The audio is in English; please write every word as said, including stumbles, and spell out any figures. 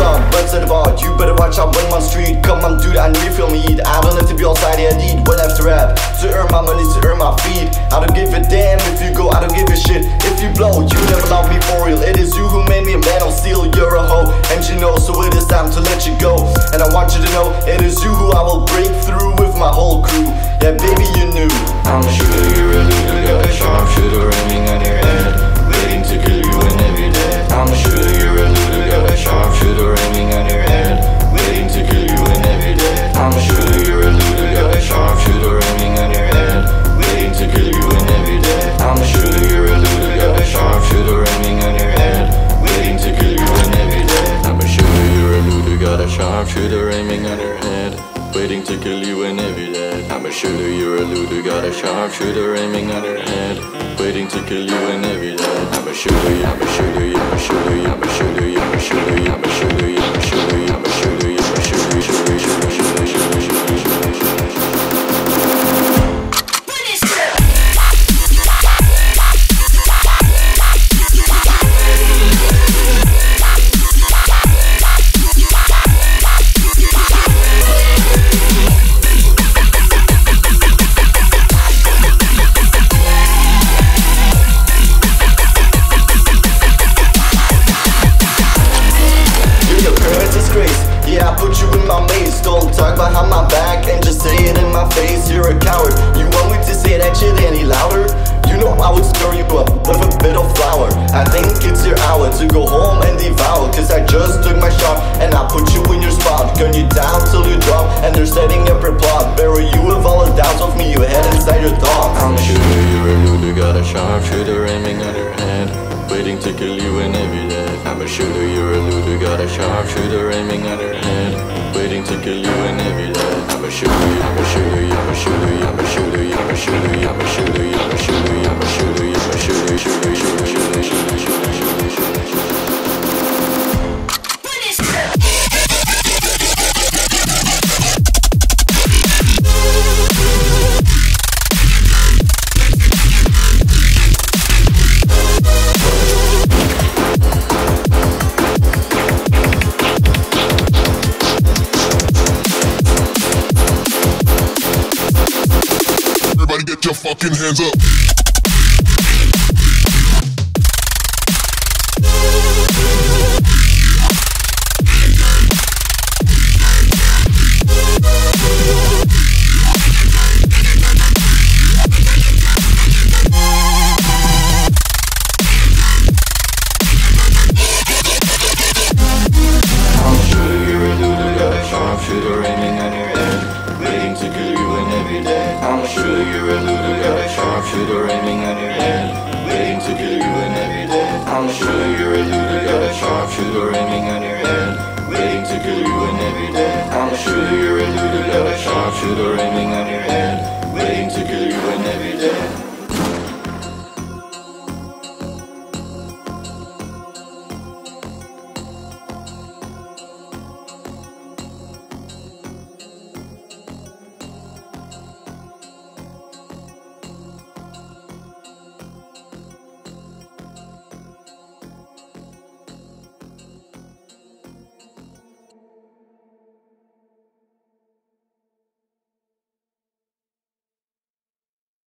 come, what's it about? You better watch out when I'm on street. Come on dude, I know you feel me eat. I don't have to be outside, I need one after rap to earn my money, to earn my feet. I don't give a damn if you go, I don't give a shit if you blow. You never loved me for real, it is you who made me a man of steel. You're a hoe, and you know, so it is time to let you go. And I want you to know, it is you who I will break through with my whole crew. Yeah baby, you knew. I'm a shooter, you're a looter, got a sharpshooter aiming on your head, waiting to kill you whenever you're dead. I'm a shooter, you're a looter, got a sharpshooter aiming on your head, waiting to kill you whenever you're dead. I'm a shooter, you're a looter, got a sharpshooter aiming on your head, waiting to kill you whenever you're dead. I'm a shooter, you're a looter, got a sharpshooter aiming on your head, waiting to kill you whenever you're dead. I'm a shooter, you're a looter, got a sharpshooter aiming on your head, waiting to kill you whenever you're dead. I'm a shooter, you're a looter, got a sharpshooter aiming on your head, waiting to kill you whenever you're dead. I'm a shooter, I'm a shooter, I'm a shooter, I'm a shooter, I'm a shooter, I'm a shooter, I'm a shooter, I'm a shooter, I'm a shooter, shooter, shooter, shooter, shooter, shooter, shooter, shooter. Yeah, I put you in my maze. Don't talk behind my back and just say it in my face. You're a coward. You want me to say that shit any louder? You know I would stir you up with a bit of flour. I think it's your hour to go home and devour, cause I just took my shot and I put you in your spot. Gun you down till you drop, and they're setting up your plot. Bury you with all the doubts of me you had inside your thoughts. I'm a shooter, you're a looter, got a sharpshooter aiming on your head, waiting to kill you whenever you're dead. I'm a shooter, you're a looter, got a sharpshooter aiming on your head, waiting to kill you whenever you're dead. I'm a shooter, I'm a shooter, I'm a shooter, I'm a shooter, I'm a shooter, I'm a shooter, I'm a shooter, I'm a shooter, I'm a shooter, shooter, shooter, shooter, shooter, shooter, shooter, shooter, shooter. Everybody get your fucking hands up. Sharpshooter aiming on your head, waiting to kill you whenever you're dead. I'm a shooter, you're a looter, got a sharpshooter aiming on your head, waiting to kill you whenever you're dead. I'm a shooter, you're a looter, got a sharpshooter aiming on your head, waiting to kill you whenever you're dead. I'm a shooter, you're a looter, got a sharpshooter aiming